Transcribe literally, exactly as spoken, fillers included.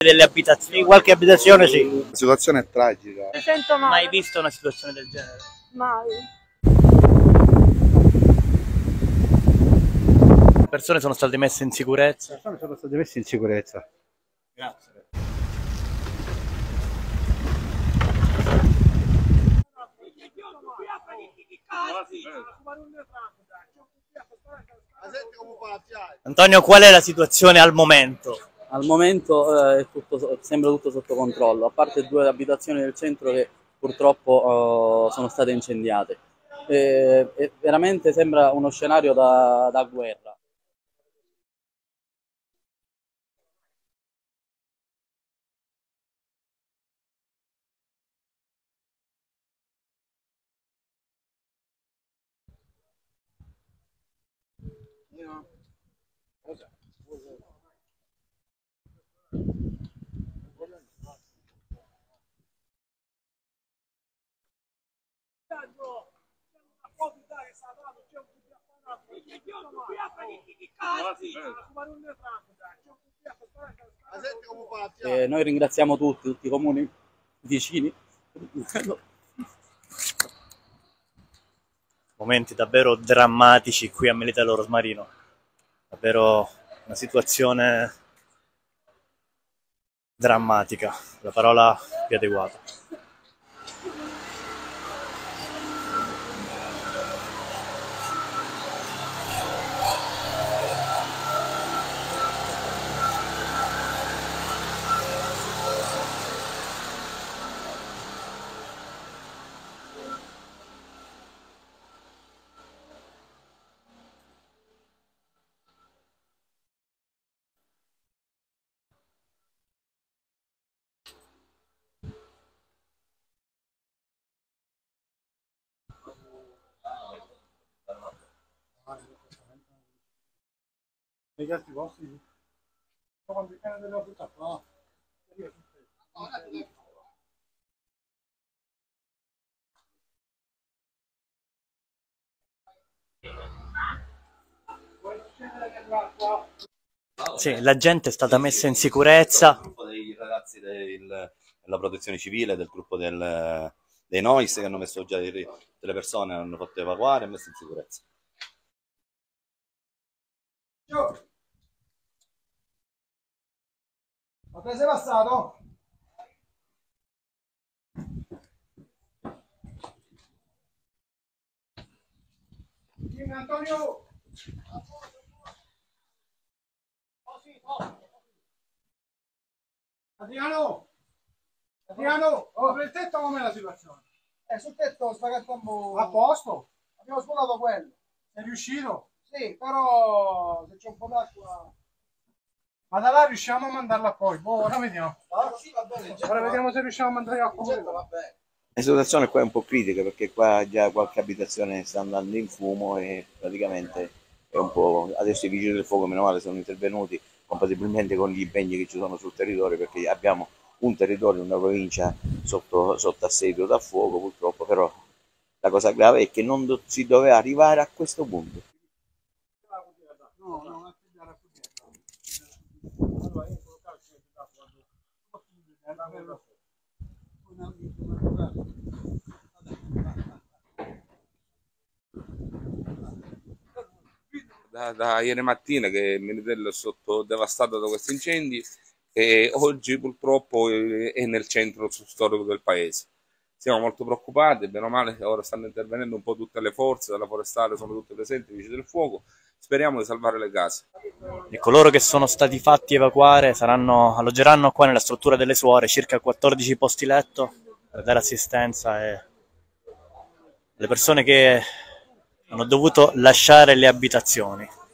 delle abitazioni, qualche abitazione sì. La situazione è tragica. Mi sento male. Mai visto una situazione del genere? Mai. Le persone sono state messe in sicurezza. Le persone sono state messe in sicurezza. Grazie. Antonio, qual è la situazione al momento? Al momento eh, è tutto, sembra tutto sotto controllo, a parte due abitazioni del centro che purtroppo eh, sono state incendiate. E, e veramente sembra uno scenario da, da guerra. E noi ringraziamo tutti, tutti i comuni vicini. Momenti davvero drammatici qui a Militello Rosmarino, davvero una situazione drammatica, la parola più adeguata. Negli altri posti? Quando il cane della buttata? No. Sì, la gente è stata messa in sicurezza. Il gruppo dei ragazzi del, della protezione civile, del gruppo del, dei Nois che hanno messo già delle persone, hanno fatto evacuare e messo in sicurezza. Ma te sei passato? Dimmi Antonio! Adriano! Adriano! Oh, per il tetto com'è la situazione? Eh, sul tetto sta cattando... A posto? Abbiamo svuotato quello. Sei riuscito? Sì, però se c'è un po' d'acqua... Ma da là riusciamo a mandarla poi, boh, ora vediamo. Ah, sì, va bene. Ora vediamo se riusciamo a mandarla a fuoco. La situazione qua è un po' critica perché qua già qualche abitazione sta andando in fumo e praticamente è un po'... Adesso i vigili del fuoco, meno male, sono intervenuti compatibilmente con gli impegni che ci sono sul territorio, perché abbiamo un territorio, una provincia sotto, sotto assedio da fuoco purtroppo, però la cosa grave è che non si doveva arrivare a questo punto. No, no, Da, da ieri mattina che Militello è sotto devastato da questi incendi e oggi purtroppo è nel centro storico del paese. Siamo molto preoccupati, bene o male ora stanno intervenendo un po' tutte le forze della forestale, sono tutte presenti, i vigili del fuoco, speriamo di salvare le case. E coloro che sono stati fatti evacuare saranno, alloggeranno qua nella struttura delle suore, circa quattordici posti letto per dare assistenza e le persone che hanno dovuto lasciare le abitazioni.